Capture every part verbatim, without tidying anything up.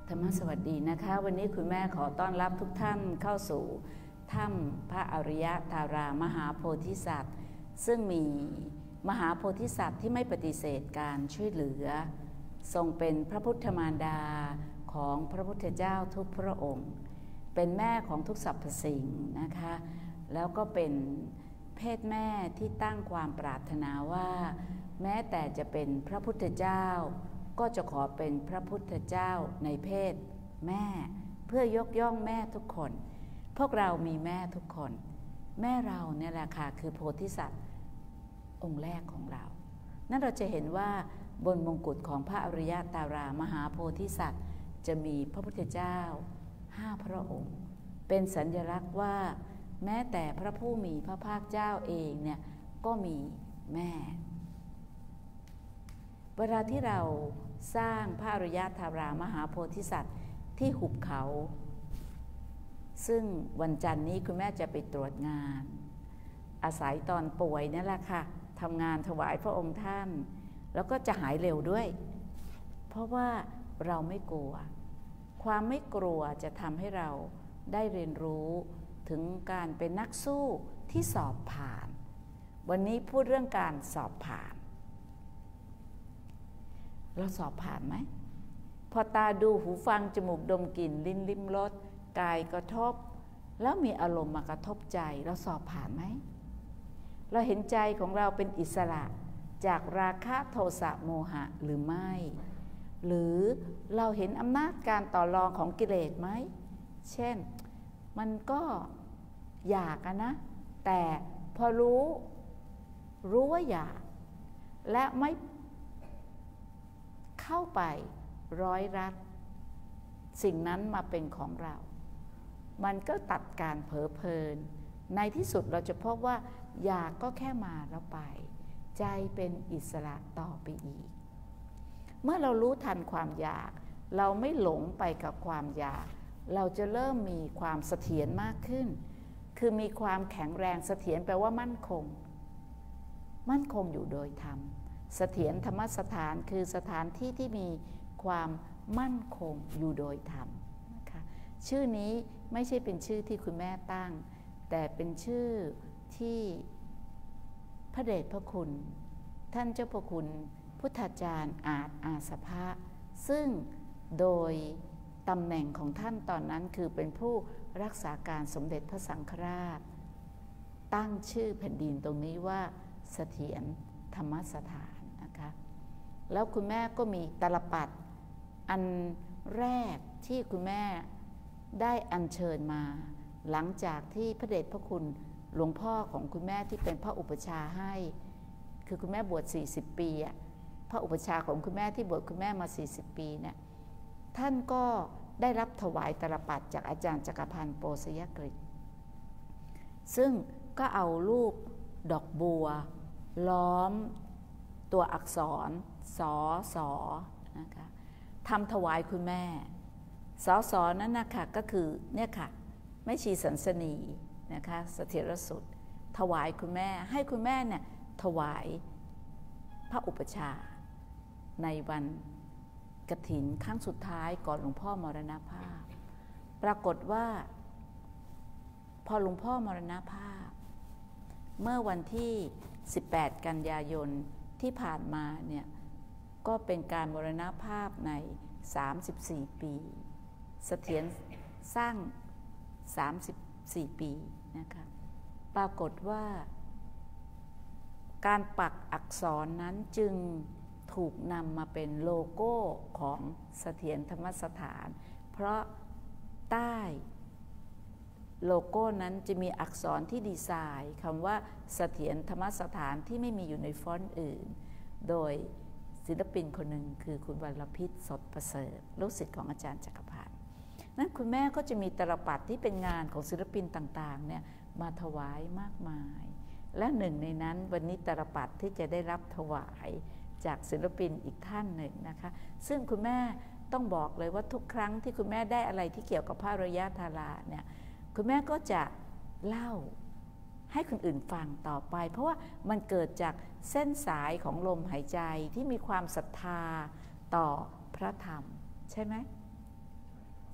ธรรมสวัสดีนะคะวันนี้คุณแม่ขอต้อนรับทุกท่านเข้าสู่ถ้ำพระอริยธารามหาโพธิสัตว์ซึ่งมีมหาโพธิสัตว์ที่ไม่ปฏิเสธการช่วยเหลือทรงเป็นพระพุทธมารดาของพระพุทธเจ้าทุกพระองค์เป็นแม่ของทุกสรรพสิ่งนะคะแล้วก็เป็นเพศแม่ที่ตั้งความปรารถนาว่าแม้แต่จะเป็นพระพุทธเจ้าก็จะขอเป็นพระพุทธเจ้าในเพศแม่เพื่อยกย่องแม่ทุกคนพวกเรามีแม่ทุกคนแม่เราเนี่ยแหละค่ะคือโพธิสัตว์องค์แรกของเรานั่นเราจะเห็นว่าบนมงกุฎของพระอริยตารามหาโพธิสัตว์จะมีพระพุทธเจ้าห้าพระองค์เป็นสัญลักษณ์ว่าแม้แต่พระผู้มีพระภาคเจ้าเองเนี่ยก็มีแม่เวลาที่เราสร้างพระอริยธารามหาโพธิสัตว์ที่หุบเขาซึ่งวันจันทร์นี้คุณแม่จะไปตรวจงานอาศัยตอนป่วยนั่นแหละค่ะทำงานถวายพระองค์ท่านแล้วก็จะหายเร็วด้วยเพราะว่าเราไม่กลัวความไม่กลัวจะทำให้เราได้เรียนรู้ถึงการเป็นนักสู้ที่สอบผ่านวันนี้พูดเรื่องการสอบผ่านเราสอบผ่านไหมพอตาดูหูฟังจมูกดมกลิ่นลิ้นลิ้มรสกายกระทบแล้วมีอารมณ์มากระทบใจเราสอบผ่านไหมเราเห็นใจของเราเป็นอิสระจากราคะโทสะโมหะหรือไม่หรือเราเห็นอำนาจการต่อรองของกิเลสไหมเช่นมันก็อยากนะแต่พอรู้รู้ว่าอยากและไม่เข้าไปร้อยรัดสิ่งนั้นมาเป็นของเรามันก็ตัดการเผลอเพลินในที่สุดเราจะพบว่าอยากก็แค่มาแล้วไปใจเป็นอิสระต่อไปอีกเมื่อเรารู้ทันความอยากเราไม่หลงไปกับความอยากเราจะเริ่มมีความเสถียรมากขึ้นคือมีความแข็งแรงเสถียรแปลว่ามั่นคงมั่นคงอยู่โดยธรรมเสถียรธรรมสถานคือสถานที่ที่มีความมั่นคงอยู่โดยธรรมนะคะชื่อนี้ไม่ใช่เป็นชื่อที่คุณแม่ตั้งแต่เป็นชื่อที่พระเดชพระคุณท่านเจ้าพระคุณพุทธาจารย์อาจอาสภะซึ่งโดยตำแหน่งของท่านตอนนั้นคือเป็นผู้รักษาการสมเด็จพระสังฆราชตั้งชื่อแผ่นดินตรงนี้ว่าเสถียรธรรมสถานนะคะแล้วคุณแม่ก็มีตลปัดอันแรกที่คุณแม่ได้อัญเชิญมาหลังจากที่พระเดชพระคุณหลวงพ่อของคุณแม่ที่เป็นพระอุปชาให้คือคุณแม่บวชสี่สิบปีอ่ะพระอุปชาของคุณแม่ที่บวชคุณแม่มาสี่สิบปีเนี่ยท่านก็ได้รับถวายตลปัดจากอาจารย์จักรพันธ์โปสยกฤษซึ่งก็เอารูปดอกบัวล้อมตัวอักษรสอสอนะคะทำถวายคุณแม่สอสอนั้นนะคะก็คือเนี่ยค่ะแม่ชีสันสนีนะคะเสถียรสุดถวายคุณแม่ให้คุณแม่เนี่ยถวายพระอุปชาในวันกฐินครั้งสุดท้ายก่อนหลวงพ่อมรณภาพปรากฏว่าพอหลวงพ่อมรณภาพเมื่อวันที่สิบแปดกันยายนที่ผ่านมาเนี่ยก็เป็นการมรณภาพในสามสิบสี่ปีเสถียรสร้างสามสิบสี่ปีนะคะปรากฏว่าการปักอักษรนั้นจึงถูกนำมาเป็นโลโก้ของเสถียรธรรมสถานเพราะใต้โลโก้นั้นจะมีอักษรที่ดีไซน์คำว่าเสถียรธรรมสถานที่ไม่มีอยู่ในฟอนต์อื่นโดยศิลปินคนหนึ่งคือคุณวรพิษสดประเสริฐลูกศิษย์ของอาจารย์จักรพันธ์นั้นคุณแม่ก็จะมีตลปัดที่เป็นงานของศิลปินต่างๆเนี่ยมาถวายมากมายและหนึ่งในนั้นวันนี้ตลปัดที่จะได้รับถวายจากศิลปินอีกท่านหนึ่งนะคะซึ่งคุณแม่ต้องบอกเลยว่าทุกครั้งที่คุณแม่ได้อะไรที่เกี่ยวกับพระอริยธาราเนี่ยคุณแม่ก็จะเล่าให้คนอื่นฟังต่อไปเพราะว่ามันเกิดจากเส้นสายของลมหายใจที่มีความศรัทธาต่อพระธรรมใช่ไหม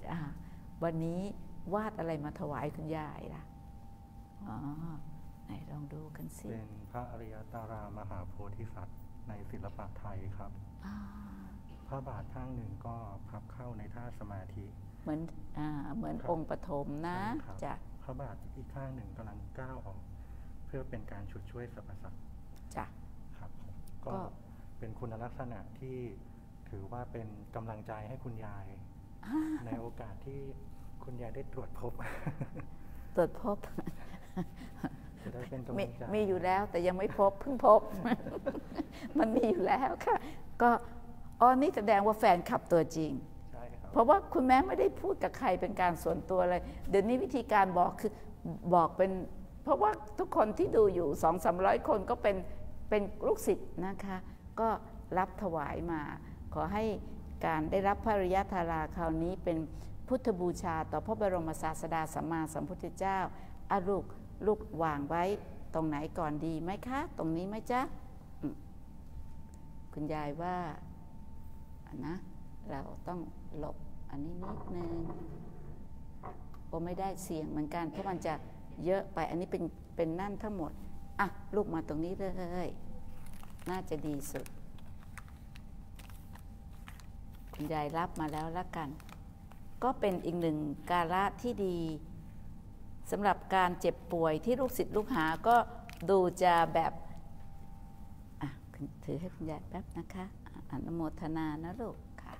วันนี้วาดอะไรมาถวายคุณยายล่ะอ๋อไหนลองดูกันสิเป็นพระอริยตารามหาโพธิสัตว์ในศิลปะไทยครับพระบาทข้างหนึ่งก็พับเข้าในท่าสมาธิเหมือนอ่าเหมือนองค์ปฐมนะจ้ะพระบาทอีกข้างหนึ่งกำลังก้าวออกเพื่อเป็นการฉุดช่วยสรรพสัตว์จ้ะครับก็เป็นคุณลักษณะที่ถือว่าเป็นกำลังใจให้คุณยายในโอกาสที่คุณยายได้ตรวจพบตรวจพบจะได้เป็นกำลังใจมีอยู่แล้วแต่ยังไม่พบเพิ่งพบมันมีอยู่แล้วค่ะก็อ๋อนี่แสดงว่าแฟนคลับตัวจริงใช่ครับเพราะว่าคุณแม่ไม่ได้พูดกับใครเป็นการส่วนตัวเลยเดี๋ยวนี้วิธีการบอกคือบอกเป็นเพราะว่าทุกคนที่ดูอยู่สองสามร้อยคนก็เป็นเป็นลูกศิษย์นะคะก็รับถวายมาขอให้การได้รับพระอริยธาราคราวนี้เป็นพุทธบูชาต่อพระบรมศาสดาสัมมาสัมพุทธเจ้าอาลูกลูกวางไว้ตรงไหนก่อนดีไหมคะตรงนี้ไหมจ๊ะคุณยายว่านะเราต้องหลบอันนี้นิดนึงโอไม่ได้เสี่ยงเหมือนกันเพราะมันจะเยอะไปอันนี้เป็นเป็นนั่นทั้งหมดอ่ะลูกมาตรงนี้เลยน่าจะดีสุดคุณยายรับมาแล้วละกันก็เป็นอีกหนึ่งกาละที่ดีสำหรับการเจ็บป่วยที่ลูกศิษย์ลูกหาก็ดูจะแบบอ่ะถือให้คุณยายแป๊บนะคะอนุโมทนานะลูกค่ะ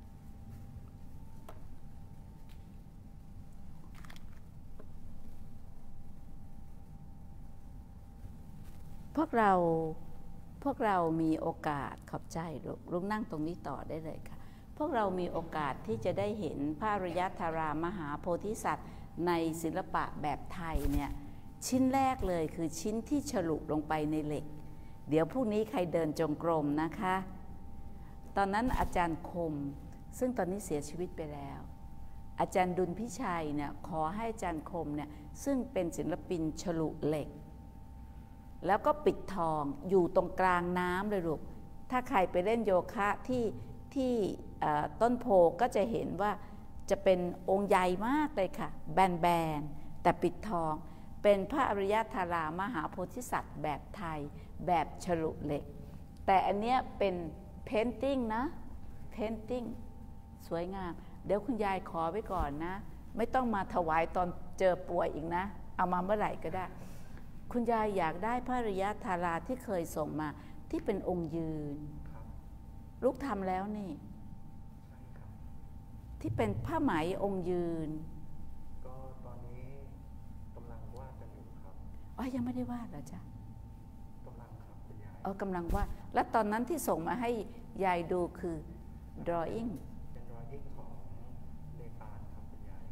พวกเราพวกเรามีโอกาสขอบใจลูกลูกนั่งตรงนี้ต่อได้เลยค่ะพวกเรามีโอกาสที่จะได้เห็นพระอริยธารามหาโพธิสัตว์ในศิลปะแบบไทยเนี่ยชิ้นแรกเลยคือชิ้นที่ฉลุลงไปในเหล็กเดี๋ยวพรุ่งนี้ใครเดินจงกรมนะคะตอนนั้นอาจารย์คมซึ่งตอนนี้เสียชีวิตไปแล้วอาจารย์ดุลพิชัยเนี่ยขอให้อาจารย์คมเนี่ยซึ่งเป็นศิลปินฉลุเหล็กแล้วก็ปิดทองอยู่ตรงกลางน้ำเลยลูกถ้าใครไปเล่นโยคะที่ที่ต้นโพก็จะเห็นว่าจะเป็นองค์ใหญ่มากเลยค่ะแบนๆแต่ปิดทองเป็นพระอริยธารามหาโพธิสัตว์แบบไทยแบบฉลุเหล็กแต่อันเนี้ยเป็นเพนติ้งนะเพนติ้งสวยงามเดี๋ยวคุณยายขอไว้ก่อนนะไม่ต้องมาถวายตอนเจอป่วยอีกนะเอามาเมื่อไหร่ก็ได้คุณยายอยากได้พระอริยธาราที่เคยส่งมาที่เป็นองค์ยืนลูกทำแล้วนี่ที่เป็นผ้าไหมองค์ยืนก็ตอนนี้กำลังวาดกันอยู่ครับอ๋อยังไม่ได้วาดเหรอจ๊ะกำลังครับคุณยายอ๋อกำลังวาดแล้วตอนนั้นที่ส่งมาให้ยายดูคือ drawing เป็น drawing ของเนปาลครับคุณยาย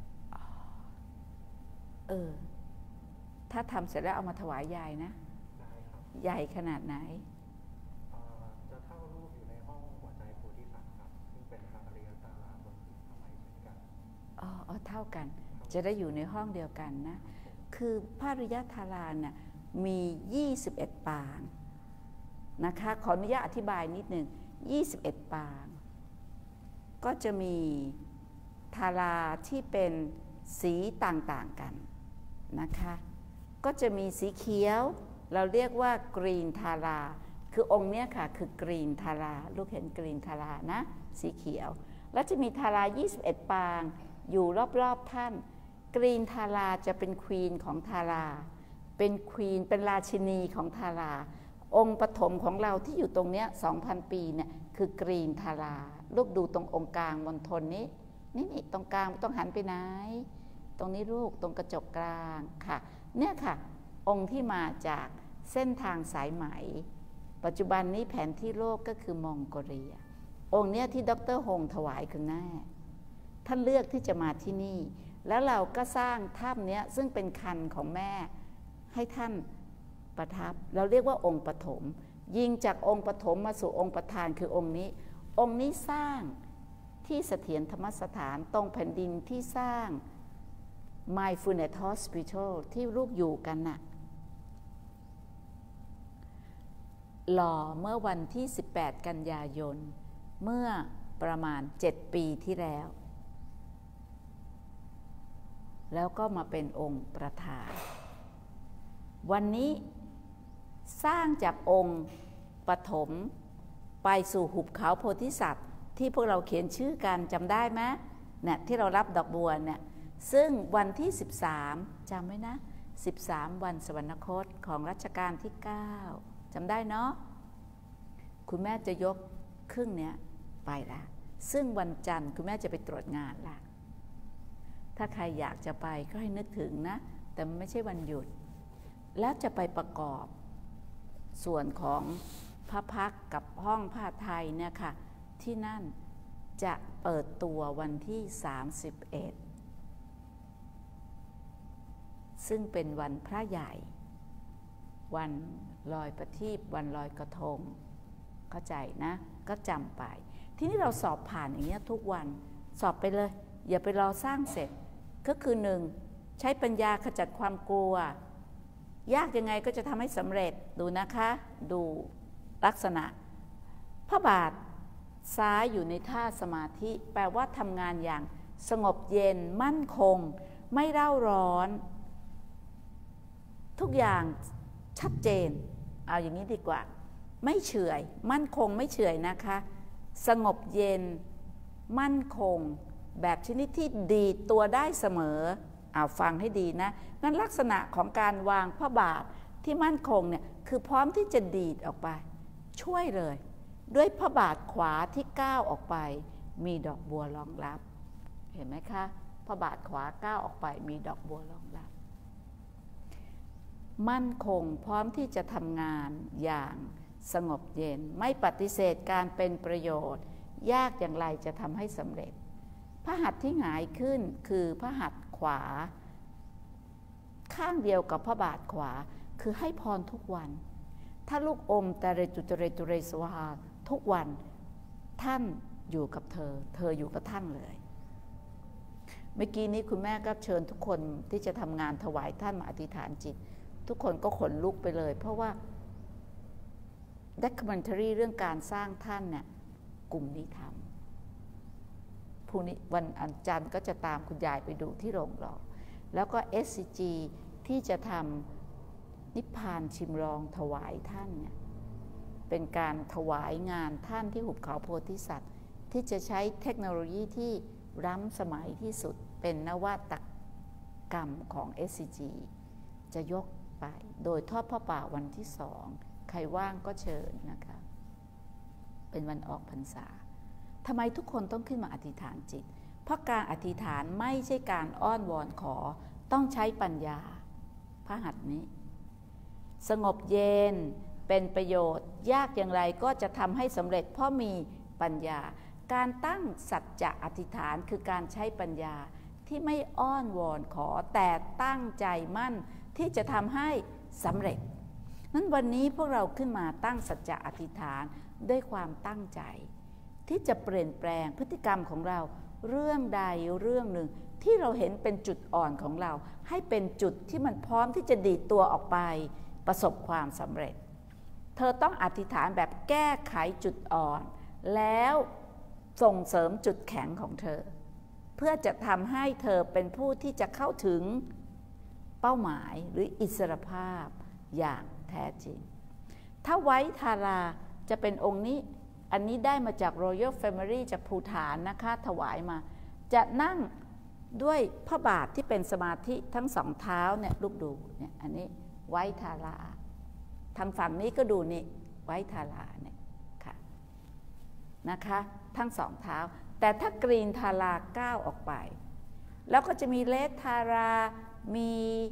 เออถ้าทำเสร็จแล้วเอามาถวายยายนะได้ครับใหญ่ขนาดไหนจะเท่ารูปอยู่ในห้องหัวใจโพธิสัตว์ครับซึ่งเป็นพระอริยตาราบนผืนผ้าไหมเช่นกันอ๋อเท่ากันจะได้อยู่ในห้องเดียวกันนะคือพระอริยธาราเนี่ยมียี่สิบเอ็ดปางนะคะขออนุญาตอธิบายนิดหนึ่งยี่สิบเอ็ดปางก็จะมีธาราที่เป็นสีต่างๆกันนะคะก็จะมีสีเขียวเราเรียกว่ากรีนธาราคือองค์เนี้ยค่ะคือกรีนธาราลูกเห็นกรีนธารานะสีเขียวแล้วจะมีธารายี่สิบเอ็ดปางอยู่รอบๆท่านกรีนธาราจะเป็นควีนของธาราเป็นควีนเป็นราชินีของธาราองค์ปฐมของเราที่อยู่ตรงเนี้ย สองพัน ปีเนี่ยคือกรีนธาราลูกดูตรงองค์กลางมณฑลนี้นี่นี่ตรงกลางไม่ต้องหันไปไหนตรงนี้ลูกตรงกระจกกลางค่ะเนี่ยค่ะองค์ที่มาจากเส้นทางสายไหมปัจจุบันนี้แผนที่โลกก็คือมองโกเลียองค์เนี้ยที่ดร.ฮงถวายคุณแม่ท่านเลือกที่จะมาที่นี่แล้วเราก็สร้างถ้ำเนี้ยซึ่งเป็นคันของแม่ให้ท่านประทับเราเรียกว่าองค์ปฐมยิงจากองค์ปฐมมาสู่องค์ประธานคือองค์นี้องค์นี้สร้างที่เสถียรธรรมสถานตรงแผ่นดินที่สร้าง Mindfulness Hospital ที่ลูกอยู่กันน่ะหล่อเมื่อวันที่สิบแปดกันยายนเมื่อประมาณเจ็ดปีที่แล้วแล้วก็มาเป็นองค์ประธานวันนี้สร้างจากองค์ปฐมไปสู่หุบเขาโพธิสัตว์ที่พวกเราเขียนชื่อกันจำได้ไหมเนี่ยที่เรารับดอกบัวเนี่ยซึ่งวันที่สิบสามจำไว้นะสิบสามวันสวรรคตของรัชกาลที่เก้าจำได้เนาะคุณแม่จะยกครึ่งเนี้ยไปละซึ่งวันจันทร์คุณแม่จะไปตรวจงานละถ้าใครอยากจะไปก็ให้นึกถึงนะแต่มันไม่ใช่วันหยุดแล้วจะไปประกอบส่วนของพระพักตร์กับห้องผ้าไทยเนี่ยค่ะที่นั่นจะเปิดตัววันที่สามสิบเอ็ดซึ่งเป็นวันพระใหญ่วันลอยประทีปวันลอยกระทงเข้าใจนะก็จำไปทีนี้เราสอบผ่านอย่างเงี้ยทุกวันสอบไปเลยอย่าไปรอสร้างเสร็จก็คือหนึ่งใช้ปัญญาขจัดความกลัวยากยังไงก็จะทำให้สำเร็จดูนะคะดูลักษณะพระบาทซ้ายอยู่ในท่าสมาธิแปลว่าทำงานอย่างสงบเย็นมั่นคงไม่เร่าร้อนทุกอย่างชัดเจนเอาอย่างนี้ดีกว่าไม่เฉื่อยมั่นคงไม่เฉื่อยนะคะสงบเย็นมั่นคงแบบชนิดที่ดีดตัวได้เสมอเอาฟังให้ดีนะนั่นลักษณะของการวางพระบาทที่มั่นคงเนี่ยคือพร้อมที่จะดีดออกไปช่วยเลยด้วยพระบาทขวาที่ก้าวออกไปมีดอกบัวรองรับเห็นไหมคะพระบาทขวาก้าวออกไปมีดอกบัวรองรับมั่นคงพร้อมที่จะทำงานอย่างสงบเย็นไม่ปฏิเสธการเป็นประโยชน์ยากอย่างไรจะทำให้สำเร็จพระหัตถ์ที่หงายขึ้นคือพระหัตถ์ขวาข้างเดียวกับพระบาทขวาคือให้พรทุกวันถ้าลูกอมแต่เรจุตเรตุเรสวาทุกวันท่านอยู่กับเธอเธออยู่กับท่านเลยเมื่อกี้นี้คุณแม่ก็เชิญทุกคนที่จะทำงานถวายท่านมาอธิษฐานจิตทุกคนก็ขนลุกไปเลยเพราะว่าdocumentary เรื่องการสร้างท่านเนี่ยกลุ่มนี้ทำพรุ่งนี้วันอันจันทร์ก็จะตามคุณยายไปดูที่โรงหล่อแล้วก็ เอส ซี จี ที่จะทำนิพพานชิมลองถวายท่านเนี่ยเป็นการถวายงานท่านที่หุบเขาโพธิสัตว์ที่จะใช้เทคโนโลยีที่ล้ำสมัยที่สุดเป็นนวัตกรรมของ เอส ซี จี จะยกไปโดยทอดพระป่าวันที่สองใครว่างก็เชิญนะคะเป็นวันออกพรรษาทำไมทุกคนต้องขึ้นมาอธิษฐานจิตเพราะการอธิษฐานไม่ใช่การอ้อนวอนขอต้องใช้ปัญญาพระหัตถ์นี้สงบเย็นเป็นประโยชน์ยากอย่างไรก็จะทำให้สำเร็จเพราะมีปัญญาการตั้งสัจจะอธิษฐานคือการใช้ปัญญาที่ไม่อ้อนวอนขอแต่ตั้งใจมั่นที่จะทำให้สำเร็จนั้นวันนี้พวกเราขึ้นมาตั้งสัจจะอธิษฐานด้วยความตั้งใจที่จะเปลี่ยนแปลงพฤติกรรมของเราเรื่องใดเรื่องหนึ่งที่เราเห็นเป็นจุดอ่อนของเราให้เป็นจุดที่มันพร้อมที่จะดีดตัวออกไปประสบความสำเร็จเธอต้องอธิษฐานแบบแก้ไขจุดอ่อนแล้วส่งเสริมจุดแข็งของเธอเพื่อจะทำให้เธอเป็นผู้ที่จะเข้าถึงเป้าหมายหรืออิสรภาพอย่างแท้จริงถ้าไว้ทาราจะเป็นองค์นี้อันนี้ได้มาจาก Royal Family จากภูฏานนะคะถวายมาจะนั่งด้วยพระบาทที่เป็นสมาธิทั้งสองเท้าเนี่ยลูกดูเนี่ยอันนี้ไว้ทาราทางฝั่งนี้ก็ดูนี่ไว้ทาราเนี่ยค่ะนะคะทั้งสองเท้าแต่ถ้ากรีนทาราก้าวออกไปแล้วก็จะมีเลสทารามี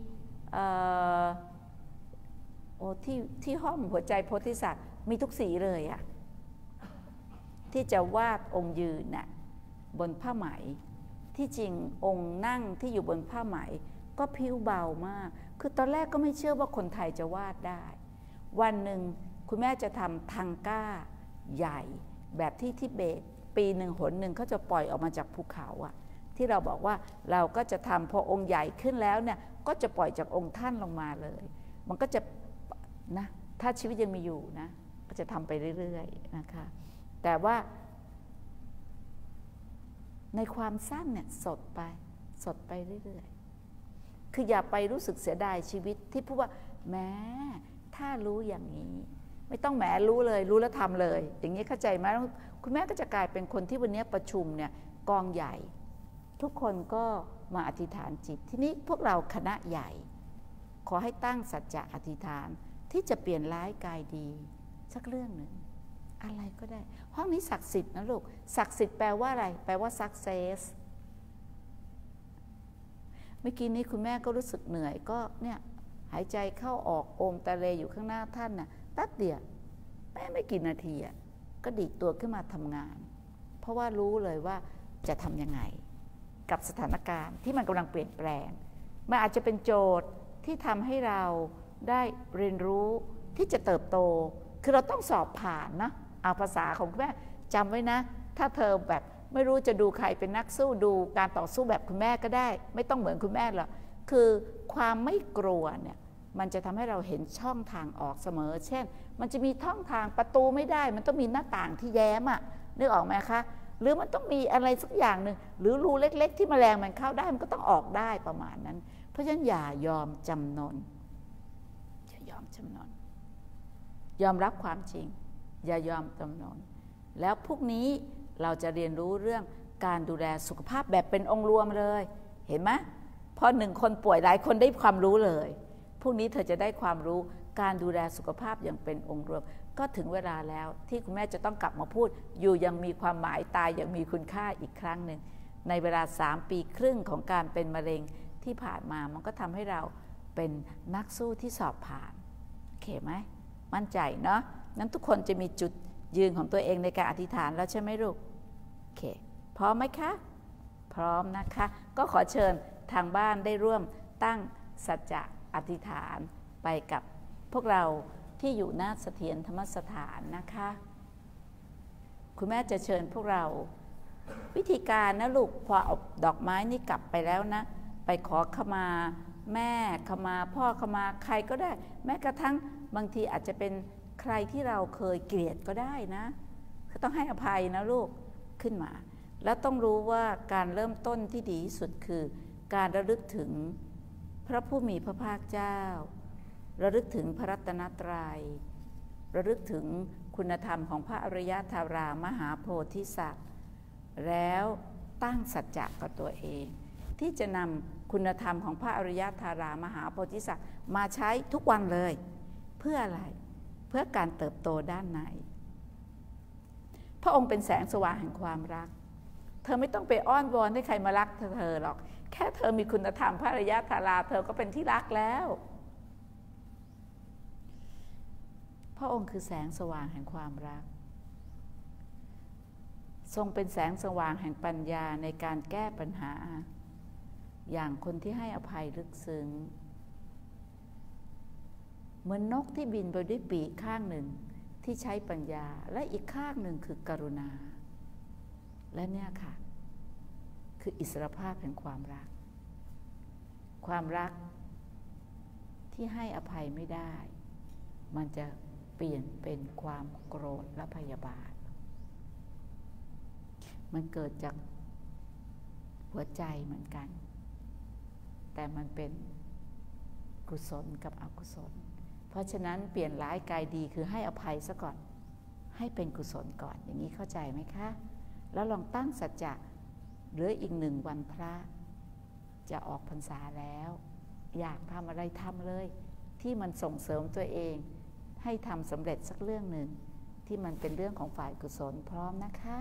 โอ้ที่ที่ห้องหัวใจโพธิสัตว์มีทุกสีเลยอะที่จะวาดองค์ยืนน่ะบนผ้าไหมที่จริงองค์นั่งที่อยู่บนผ้าไหมก็ผิวเบามากคือตอนแรกก็ไม่เชื่อว่าคนไทยจะวาดได้วันหนึ่งคุณแม่จะทำทังก้าใหญ่แบบที่ทิเบตปีหนึ่งหนหนึ่งเขาจะปล่อยออกมาจากภูเขาอะที่เราบอกว่าเราก็จะทำพอองค์ใหญ่ขึ้นแล้วเนี่ยก็จะปล่อยจากองค์ท่านลงมาเลยมันก็จะนะถ้าชีวิตยังมีอยู่นะก็จะทำไปเรื่อยๆนะคะแต่ว่าในความสั้นเนี่ยสดไปสดไปเรื่อยคืออย่าไปรู้สึกเสียดายชีวิตที่พูดว่าแม้ถ้ารู้อย่างนี้ไม่ต้องแหมรู้เลยรู้แล้วทำเลยอย่างนี้เข้าใจไหมคุณแม่ก็จะกลายเป็นคนที่วันนี้ประชุมเนี่ยกองใหญ่ทุกคนก็มาอธิษฐานจิตทีนี้พวกเราคณะใหญ่ขอให้ตั้งสัจจะอธิษฐานที่จะเปลี่ยนร้ายกายดีสักเรื่องหนึ่งอะไรก็ได้ห้องนี้ศักดิ์สิทธิ์นะลูกศักดิ์สิทธิ์แปลว่าอะไรแปลว่า success เมื่อกี้นี้คุณแม่ก็รู้สึกเหนื่อยก็เนี่ยหายใจเข้าออกโอมตะเลอยู่ข้างหน้าท่านน่ะแป๊บเดียวแม่ไม่กี่นาทีอ่ะก็ดีดตัวขึ้นมาทำงานเพราะว่ารู้เลยว่าจะทำยังไงกับสถานการณ์ที่มันกำลังเปลี่ยนแปลงมันอาจจะเป็นโจทย์ที่ทำให้เราได้เรียนรู้ที่จะเติบโตคือเราต้องสอบผ่านนะเอาภาษาของคุณแม่จำไว้นะถ้าเธอแบบไม่รู้จะดูใครเป็นนักสู้ดูการต่อสู้แบบคุณแม่ก็ได้ไม่ต้องเหมือนคุณแม่หรอกคือความไม่กลัวเนี่ยมันจะทำให้เราเห็นช่องทางออกเสมอเช่นมันจะมีช่องทางประตูไม่ได้มันต้องมีหน้าต่างที่แย้มอะนึกออกไหมคะหรือมันต้องมีอะไรสักอย่างหนึ่งหรือรูเล็กๆที่แมลงมันเข้าได้มันก็ต้องออกได้ประมาณนั้นเพราะฉะนั้นอย่ายอมจำนนอย่ายอมจำนนยอมรับความจริงอย่ายอมจำนนแล้วพรุ่งนี้เราจะเรียนรู้เรื่องการดูแลสุขภาพแบบเป็นองค์รวมเลยเห็นไหมพอหนึ่งคนป่วยหลายคนได้ความรู้เลยพรุ่งนี้เธอจะได้ความรู้การดูแลสุขภาพอย่างเป็นองค์รวมก็ถึงเวลาแล้วที่คุณแม่จะต้องกลับมาพูดอยู่ยังมีความหมายตายยังมีคุณค่าอีกครั้งหนึ่งในเวลาสามปีครึ่งของการเป็นมะเร็งที่ผ่านมามันก็ทำให้เราเป็นนักสู้ที่สอบผ่านโอเคไหมมั่นใจเนาะนั้นทุกคนจะมีจุดยืนของตัวเองในการอธิษฐานแล้วใช่ไหมลูกโอเคพร้อมไหมคะพร้อมนะคะก็ขอเชิญทางบ้านได้ร่วมตั้งสัจจะอธิษฐานไปกับพวกเราที่อยู่หน้าเสถียรธรรมสถานนะคะคุณแม่จะเชิญพวกเราวิธีการนะลูกพอเอาดอกไม้นี่กลับไปแล้วนะไปขอขมาแม่ขมาพ่อขมาใครก็ได้แม้กระทั่งบางทีอาจจะเป็นใครที่เราเคยเกลียดก็ได้นะก็ต้องให้อภัยนะลูกขึ้นมาแล้วต้องรู้ว่าการเริ่มต้นที่ดีที่สุดคือการระลึกถึงพระผู้มีพระภาคเจ้าระลึกถึงพระรัตนตรัยระลึกถึงคุณธรรมของพระอริยธารามหาโพธิสัตว์แล้วตั้งสัจจะกับตัวเองที่จะนำคุณธรรมของพระอริยธารามหาโพธิสัตว์มาใช้ทุกวันเลยเพื่ออะไรเพื่อการเติบโตด้านในพระองค์เป็นแสงสว่างแห่งความรักเธอไม่ต้องไปอ้อนวอนให้ใครมารักเธอหรอกแค่เธอมีคุณธรรมพระอริยธาราเธอก็เป็นที่รักแล้วพระองค์คือแสงสว่างแห่งความรักทรงเป็นแสงสว่างแห่งปัญญาในการแก้ปัญหาอย่างคนที่ให้อภัยลึกซึ้งเหมือนนกที่บินไปด้วยปีกข้างหนึ่งที่ใช้ปัญญาและอีกข้างหนึ่งคือกรุณาและเนี่ยค่ะคืออิสรภาพแห่งความรักความรักที่ให้อภัยไม่ได้มันจะเปลี่ยนเป็นความโกรธและพยาบาทมันเกิดจากหัวใจเหมือนกันแต่มันเป็นกุศลกับอกุศลเพราะฉะนั้นเปลี่ยนร้ายกายดีคือให้อภัยซะก่อนให้เป็นกุศลก่อนอย่างนี้เข้าใจไหมคะแล้วลองตั้งสัจจะเหลืออีกหนึ่งวันพระจะออกพรรษาแล้วอยากทำอะไรทำเลยที่มันส่งเสริมตัวเองให้ทำสำเร็จสักเรื่องหนึ่งที่มันเป็นเรื่องของฝ่ายกุศลพร้อมนะคะ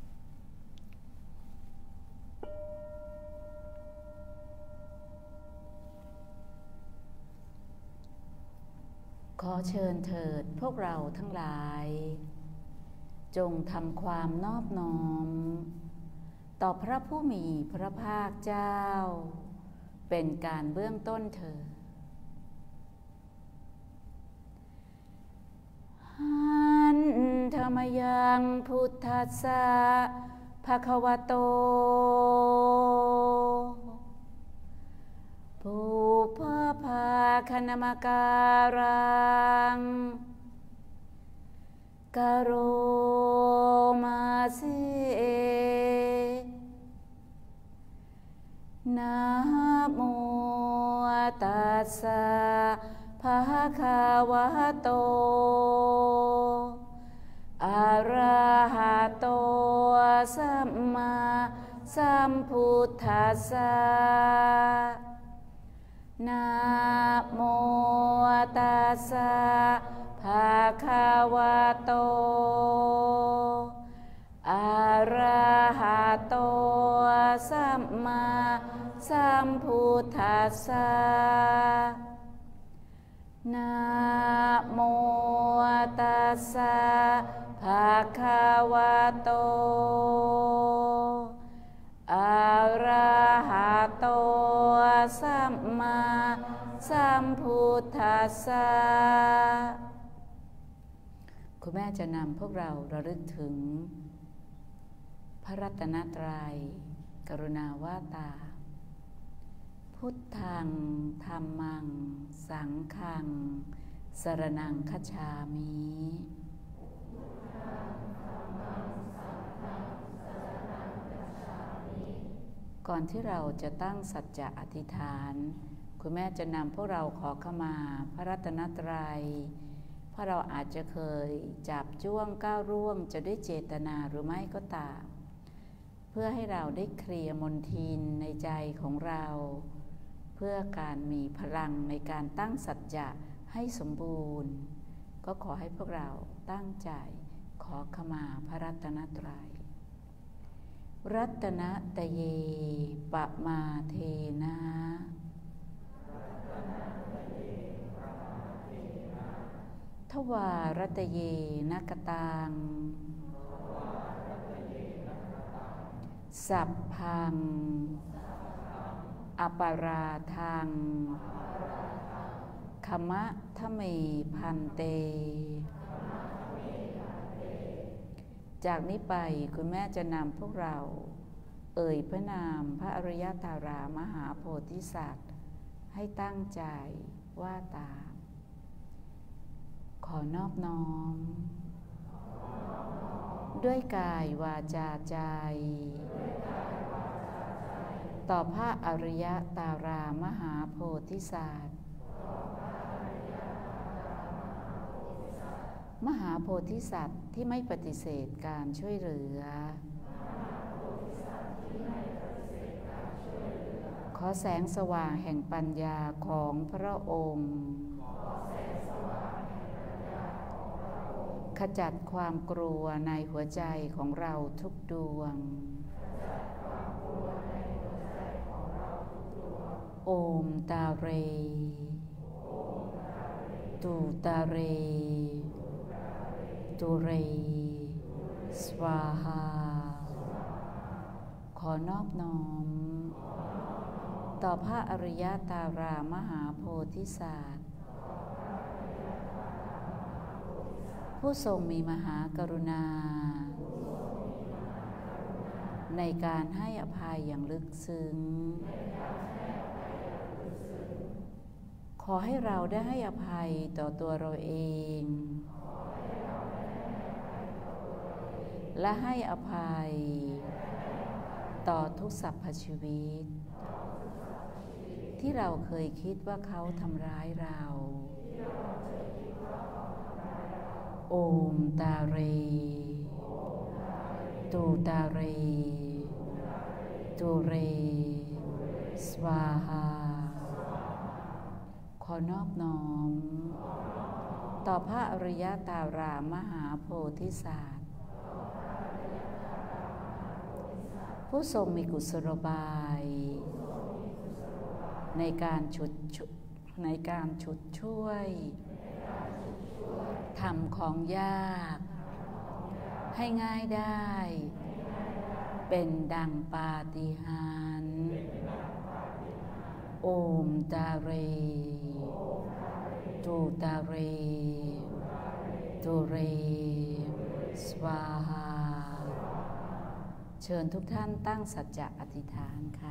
ขอเชิญเถิดพวกเราทั้งหลายจงทำความนอบน้อมต่อพระผู้มีพระภาคเจ้าเป็นการเบื้องต้นเถิดหันธรรมยังพุทธัสสะภะคะวะโตปุพพาคณมการังกโรมาเสนะโมสะภะคะวะโตอะระหะโตสัมมาสัมพุทธัสสะนะโมตัสสะภะคะวะโตอะระหะโตสัมมาสัมพุทธัสสะนะโมตัสสะภะคะวะโตอะระหะโตสัมมาสัมพุทธัสสะคุณแม่จะนำพวกเราระลึกถึงพระรัตนตรัยกรุณาว่าตาพุทธังธัมมังสังฆังสรณังคัจฉามิก่อนที่เราจะตั้งสัจจะอธิษฐานคุณแม่จะนำพวกเราขอขมาพระรัตนตรัยเพราะเราอาจจะเคยจับจ้วงก้าวร่วงจะด้วยเจตนาหรือไม่ก็ตามเพื่อให้เราได้เคลียร์มลทินในใจของเราเพื่อการมีพลังในการตั้งสัจจะให้สมบูรณ์ก็ขอให้พวกเราตั้งใจขอขมาพระรัตนตรัยรัตนตเยปะมาเทนะทวารัตเยนะกตังสัพพังอปาราทังขมะทะเมพันเตจากนี้ไปคุณแม่จะนำพวกเราเอ่ยพระนามพระอริยธารามหาโพธิสัตว์ให้ตั้งใจว่าตามขอนอบน้อมด้วยกายวาจาใจต่อพระอริยตารามหาโพธิสัตว์มหาโพธิสัตว์ที่ไม่ปฏิเสธการช่วยเหลือขอแสงสว่างแห่งปัญญาของพระองค์ขจัดความกลัวในหัวใจของเราทุกดวงโอมตาเรตูตาเรตุเรสวาหาขอนอบน้อมต่อพระอริยตารามหาโพธิสัตว์ผู้ทรงมีมหากรุณาในการให้อภัยอย่างลึกซึ้งขอให้เราได้ให้อภัยต่อตัวเราเองและให้อภัยต่อทุกสรรพชีวิตที่เราเคยคิดว่าเขาทำร้ายเราโอมตาเรตูตาเรตูเรสวาหาขอนอบน้อมต่อพระอริยตารามหาโพธิสัตว์ผู้ทรงมีกุศโลบายในการฉุดในการฉุดช่วยทำของยากให้ง่ายได้เป็นดังปาฏิหาริย์โอมตาเรตูตาเรตูเรสวาหาเชิญทุกท่านตั้งสัจจะอธิษฐานค่ะ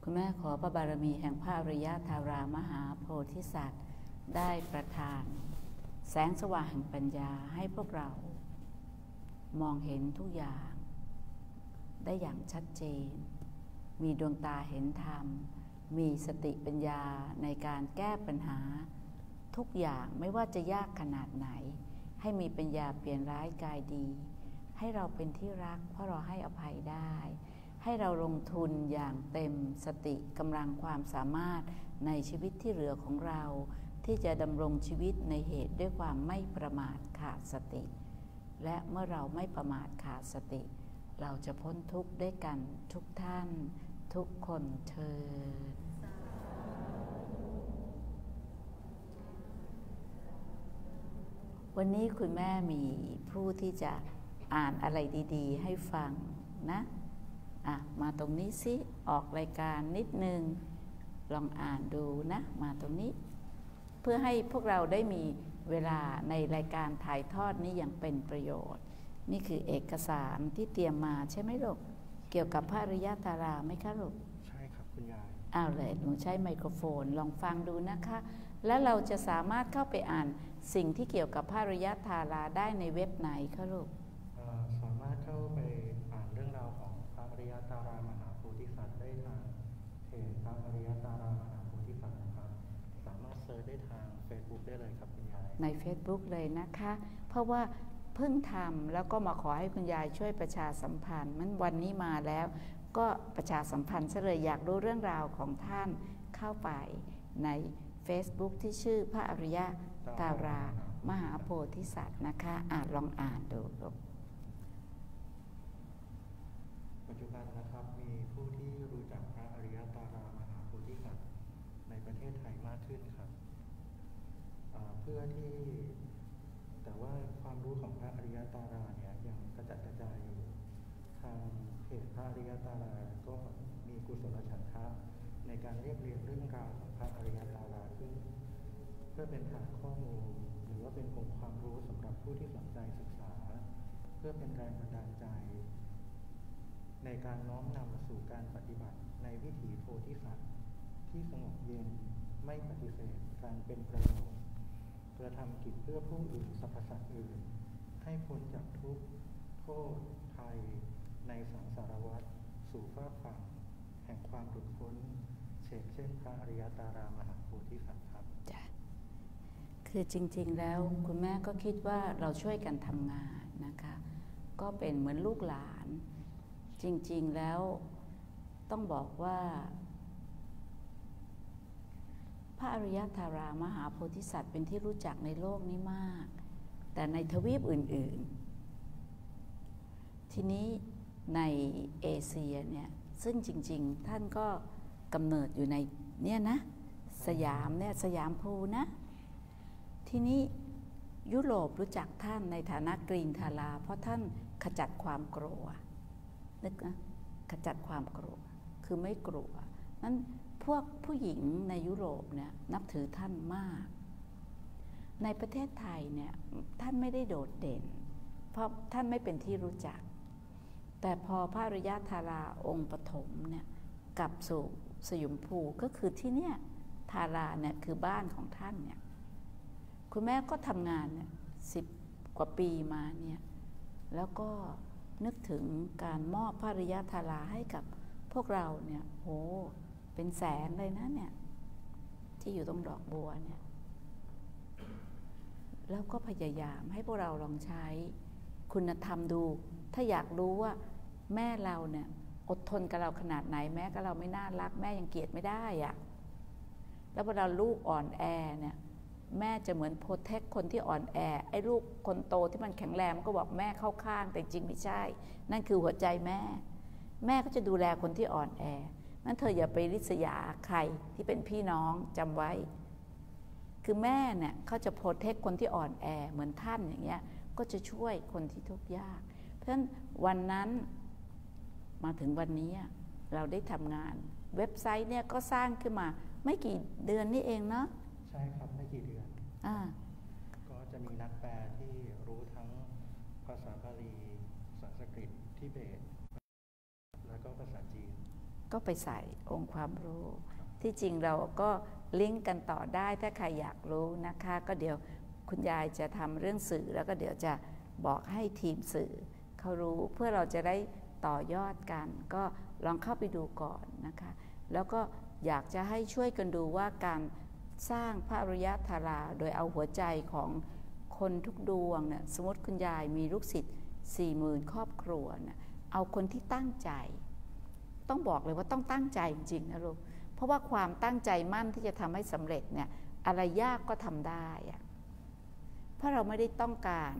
คุณแม่ขอพระบารมีแห่งพระอริยธารามหาโพธิสัตว์ได้ประทานแสงสว่างแห่งปัญญาให้พวกเรามองเห็นทุกอย่างได้อย่างชัดเจนมีดวงตาเห็นธรรมมีสติปัญญาในการแก้ปัญหาทุกอย่างไม่ว่าจะยากขนาดไหนให้มีปัญญาเปลี่ยนร้ายกายดีให้เราเป็นที่รักเพราะเราให้อภัยได้ให้เราลงทุนอย่างเต็มสติกำลังความสามารถในชีวิตที่เหลือของเราที่จะดำรงชีวิตในเหตุด้วยความไม่ประมาทขาดสติและเมื่อเราไม่ประมาทขาดสติเราจะพ้นทุกข์ด้วยกันทุกท่านทุกคนเถิดวันนี้คุณแม่มีผู้ที่จะอ่านอะไรดีๆให้ฟังนะอ่ะมาตรงนี้สิออกรายการนิดนึงลองอ่านดูนะมาตรงนี้เพื่อให้พวกเราได้มีเวลาในรายการถ่ายทอดนี้อย่างเป็นประโยชน์นี่คือเอกสารที่เตรียมมาใช่ไหมลูกเกี่ยวกับพระอริยธาราไหมคะลูกใช่ครับคุณยายอ้าวเลยหนูใช้ไมโครโฟนลองฟังดูนะคะแล้วเราจะสามารถเข้าไปอ่านสิ่งที่เกี่ยวกับพระอริยธาราได้ในเว็บไหนคะลูกสามารถเข้าไปอ่านเรื่องราวของพระอริยธารามหาโพธิสัตว์ได้ทางเพจพระอริยธารามหาโพธิสัตว์นะครับสามารถเซิร์ชได้ทาง Facebook ได้เลยครับคุณยายใน Facebook เลยนะคะเพราะว่าเพิ่งทำแล้วก็มาขอให้คุณยายช่วยประชาสัมพันธ์มันวันนี้มาแล้วก็ประชาสัมพันธ์ซะเลยอยากรู้เรื่องราวของท่านเข้าไปใน Facebook ที่ชื่อพระอริยธารามหาโพธิสัตว์นะคะอ่านลองอ่านดูลูกปัจจุบันนะครับมีผู้ที่รู้จักพระอริยธารามหาโพธิสัตว์ในประเทศไทยมากขึ้นครับเพื่อที่แต่ว่าความรู้ของพระอริยธาราเนี่ยยังกระจัดกระจายอยู่ทางเพจพระอริยธาราก็มีกุศลฉันทะในการเรียบเรียงเรื่องราวของพระอริยธาราขึ้นเพื่อเป็นฐานข้อมูลหรือว่าเป็นองค์ความรู้สำหรับผู้ที่สนใจศึกษาเพื่อเป็นแรงบันดาลใจในการน้อมนำสู่การปฏิบัติในวิถีโพธิสัตว์ที่สงบเย็นไม่ปฏิเสธการเป็นประโยชน์กระทำกิจเพื่อผู้อื่นสรรพสัตว์อื่นให้พ้นจากทุกข์โทษภัยในสังสารวัฏสู่ฟากฝั่งแห่งความหลุดพ้นเช่นเช่นพระอริยธารามหาโพธิสัตว์ครับจ้ะคือจริงๆแล้วคุณแม่ก็คิดว่าเราช่วยกันทำงานนะคะก็เป็นเหมือนลูกหลานจริงๆแล้วต้องบอกว่าพระอริยธารามหาโพธิสัตว์เป็นที่รู้จักในโลกนี้มากแต่ในทวีปอื่นๆทีนี้ในเอเชียเนี่ยซึ่งจริงๆท่านก็กำเนิดอยู่ในเนี่ยนะสยามเนี่ยสยามภูนะทีนี้ยุโรปรู้จักท่านในฐานะกรีนทาราเพราะท่านขจัดความกลัวนึกนะขจัดความกลัวคือไม่กลัวนั้นพวกผู้หญิงในยุโรปเนี่ยนับถือท่านมากในประเทศไทยเนี่ยท่านไม่ได้โดดเด่นเพราะท่านไม่เป็นที่รู้จักแต่พอพระอริยธาราองค์ปฐมเนี่ยกลับสู่สยมภูก็คือที่เนี่ยธาราเนี่ยคือบ้านของท่านเนี่ยคุณแม่ก็ทำงานเนี่ยสิบกว่าปีมาเนี่ยแล้วก็นึกถึงการมอบพระอริยธาราให้กับพวกเราเนี่ยโหเป็นแสนเลยนะเนี่ยที่อยู่ตรงดอกบัวเนี่ยแล้วก็พยายามให้พวกเราลองใช้คุณธรรมดูถ้าอยากรู้ว่าแม่เราเนี่ยอดทนกับเราขนาดไหนแม้กับเราไม่น่ารักแม่ยังเกลียดไม่ได้อะแล้วเวลาลูกอ่อนแอเนี่ยแม่จะเหมือนโปรเทคคนที่อ่อนแอไอ้ลูกคนโตที่มันแข็งแรงมันก็บอกแม่เข้าข้างแต่จริงไม่ใช่นั่นคือหัวใจแม่แม่ก็จะดูแลคนที่อ่อนแอนั้นเธออย่าไปริษยาใครที่เป็นพี่น้องจำไว้คือแม่เนี่ยเขาจะโปรเทคคนที่อ่อนแอเหมือนท่านอย่างเงี้ยก็จะช่วยคนที่ทุกข์ยากเพราะฉะนั้นวันนั้นมาถึงวันนี้เราได้ทำงานเว็บไซต์เนี่ยก็สร้างขึ้นมาไม่กี่เดือนนี่เองเนาะใช่ครับไม่กี่เดือนอ่าก็จะมีนักแปลที่รู้ทั้งภาษาบาลีสันสกฤตทิเบตแล้วก็ภาษาจีนก็ไปใส่องค์ความรู้ที่จริงเราก็ลิงก์กันต่อได้ถ้าใครอยากรู้นะคะก็เดี๋ยวคุณยายจะทำเรื่องสื่อแล้วก็เดี๋ยวจะบอกให้ทีมสื่อเขารู้เพื่อเราจะได้ต่อยอดกันก็ลองเข้าไปดูก่อนนะคะแล้วก็อยากจะให้ช่วยกันดูว่าการสร้างพระอริยธาราโดยเอาหัวใจของคนทุกดวงเนี่ยสมมติคุณยายมีลูกศิษย์สี่หมื่นครอบครัวเนี่ยเอาคนที่ตั้งใจต้องบอกเลยว่าต้องตั้งใจจริงๆนะลูกเพราะว่าความตั้งใจมั่นที่จะทำให้สำเร็จเนี่ยอะไรยากก็ทำได้อะเพราะเราไม่ได้ต้องการ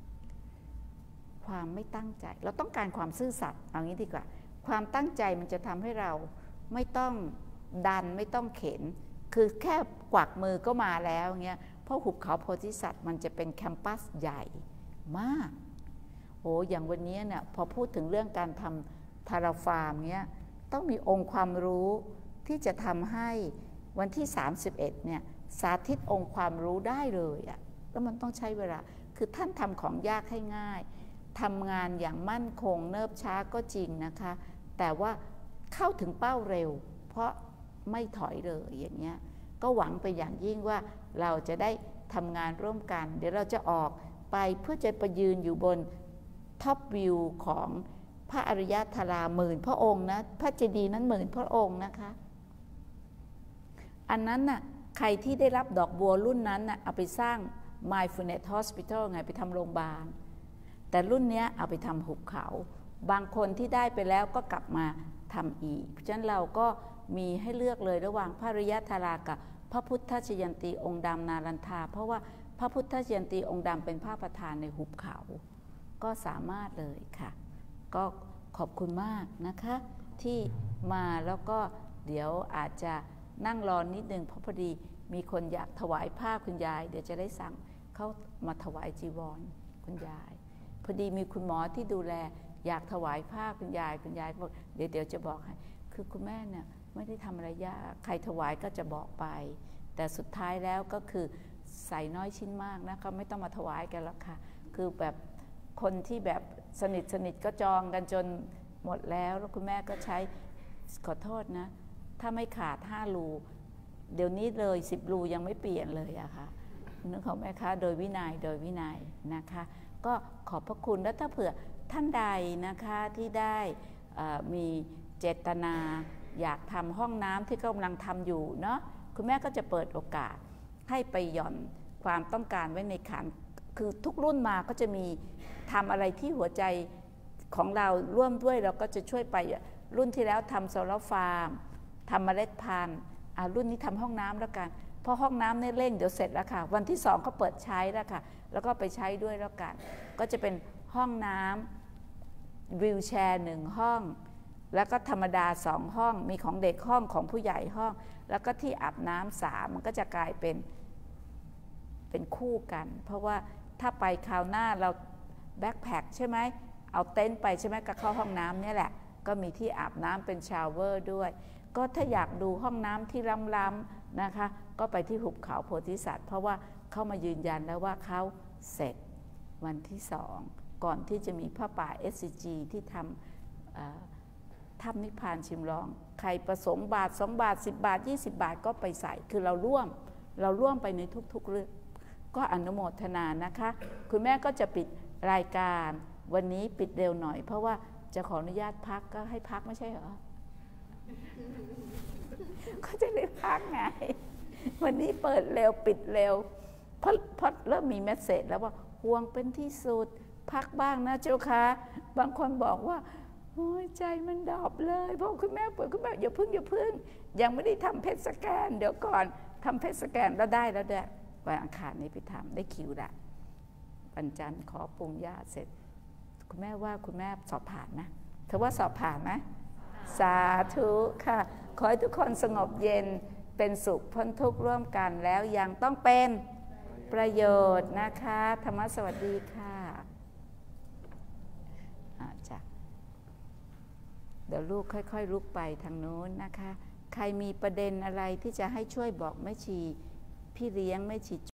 ความไม่ตั้งใจเราต้องการความซื่อสัตย์เอางี้ดีกว่าความตั้งใจมันจะทำให้เราไม่ต้องดันไม่ต้องเข็นคือแค่กวักมือก็มาแล้วเงี้ยเพราะหุบเขาโพธิสัตว์มันจะเป็นแคมปัสใหญ่มากโอ้อย่างวันนี้เนี่ยพอพูดถึงเรื่องการทำทาราฟาร์มเงี้ยต้องมีองค์ความรู้ที่จะทำให้วันที่สามสิบเอ็ดเนี่ยสาธิตองค์ความรู้ได้เลยอะแล้วมันต้องใช้เวลาคือท่านทำของยากให้ง่ายทำงานอย่างมั่นคงเนิบช้าก็จริงนะคะแต่ว่าเข้าถึงเป้าเร็วเพราะไม่ถอยเลยอย่างเงี้ยก็หวังไปอย่างยิ่งว่าเราจะได้ทำงานร่วมกันเดี๋ยวเราจะออกไปเพื่อจะไปยืนอยู่บนท็อปวิวของพระอริยธาราหมื่นพระองค์นะพระเจดีย์นั้นหมื่นพระองค์นะคะอันนั้นน่ะใครที่ได้รับดอกบัวรุ่นนั้นน่ะเอาไปสร้าง Mindfulness Hospital ไงไปทำโรงพยาบาลแต่รุ่นนี้เอาไปทำหุบเขาบางคนที่ได้ไปแล้วก็กลับมาทำอีกเพราะฉะนั้นเราก็มีให้เลือกเลยระหว่างพระอริยธารากับพระพุทธชยันตีองค์ดำนารันทาเพราะว่าพระพุทธชยันตีองค์ดำเป็นพระประธานในหุบเขาก็สามารถเลยค่ะก็ขอบคุณมากนะคะที่มาแล้วก็เดี๋ยวอาจจะนั่งรอนิดนึงเพราะพอดีมีคนอยากถวายผ้าคุณยายเดี๋ยวจะได้สั่งเขามาถวายจีวรคุณยายพอดีมีคุณหมอที่ดูแลอยากถวายผ้าคุณยายคุณยายบอกเดี๋ยวเดี๋ยวจะบอกให้คือคุณแม่เนี่ยไม่ได้ทำอะไรยากใครถวายก็จะบอกไปแต่สุดท้ายแล้วก็คือใส่น้อยชิ้นมากนะก็ไม่ต้องมาถวายกันหรอกค่ะคือแบบคนที่แบบสนิทสนิทก็จองกันจนหมดแล้วแล้วคุณแม่ก็ใช้ขอโทษนะถ้าไม่ขาดห้ารูเดี๋ยวนี้เลยสิบรูยังไม่เปลี่ยนเลยอะค่ะนึกออกไหมคะโดยวินัยโดยวินัยนะคะก็ขอบพระคุณแล้วถ้าเผื่อท่านใดนะคะที่ได้มีเจตนาอยากทำห้องน้ำที่กำลังทำอยู่เนาะคุณแม่ก็จะเปิดโอกาสให้ไปหย่อนความต้องการไว้ในขันคือทุกรุ่นมาก็จะมีทำอะไรที่หัวใจของเราร่วมด้วยเราก็จะช่วยไปรุ่นที่แล้วทำโซลาร์ฟาร์มทำเมล็ดพันธุ์รุ่นนี้ทำห้องน้ำแล้วกันเพราะห้องน้ำเนี่ยเร่งเดี๋ยวเสร็จแล้วค่ะวันที่สองก็เปิดใช้แล้วค่ะแล้วก็ไปใช้ด้วยแล้วกันก็จะเป็นห้องน้ำวีลแชร์หนึ่งห้องแล้วก็ธรรมดาสองห้องมีของเด็กห้องของผู้ใหญ่ห้องแล้วก็ที่อาบน้ำสามมันก็จะกลายเป็นเป็นคู่กันเพราะว่าถ้าไปคราวหน้าเราแบ็คแพ็คใช่ไหมเอาเต็นท์ไปใช่ไหมก็เข้าห้องน้ำนี่แหละก็มีที่อาบน้ำเป็นชาวเวอร์ด้วยก็ถ้าอยากดูห้องน้ำที่ล้ำๆนะคะก็ไปที่หุบเขาโพธิสัตว์เพราะว่าเข้ามายืนยันแล้วว่าเขาเสร็จวันที่สองก่อนที่จะมีพระป่า เอส ซี จี ที่ทำถ้ำนิพพานชิมลองใครประสงค์บาทสองบาทสิบบาทยี่สิบบาทก็ไปใส่คือเราร่วมเราร่วมไปในทุกๆเรื่องก็อนุโมทนานะคะคุณแม่ก็จะปิดรายการวันนี้ปิดเร็วหน่อยเพราะว่าจะขออนุญาตพักก็ให้พักไม่ใช่เหรอ ก็จะได้พักไงวันนี้เปิดเร็วปิดเร็วเพราะเพราะเริ่มมีเมสเสจแล้วว่าห่วงเป็นที่สุดพักบ้างนะเจ้าค่ะบางคนบอกว่าโอ้ยใจมันดอบเลยเพราะคุณแม่ป่วยคุณแม่อย่าพึ่งอย่าพึ่งยังไม่ได้ทำเพชรสแกนเดี๋ยวก่อนทำเพชรสแกนแล้วได้แล้วเด้อวันอังคารนี้ไปทำได้คิวละวันจันทร์ขอปรุงยาเสร็จคุณแม่ว่าคุณแม่สอบผ่านนะเธอว่าสอบผ่านไหมสาธุค่ะขอให้ทุกคนสงบเย็นเป็นสุขพ้นทุกข์ร่วมกันแล้วยังต้องเป็นประโยชน์นะคะธรรมะสวัสดีค่ะอาจารย์เดี๋ยวลูกค่อยๆลุกไปทางโน้นนะคะใครมีประเด็นอะไรที่จะให้ช่วยบอกแม่ชีพี่เลี้ยงแม่ชี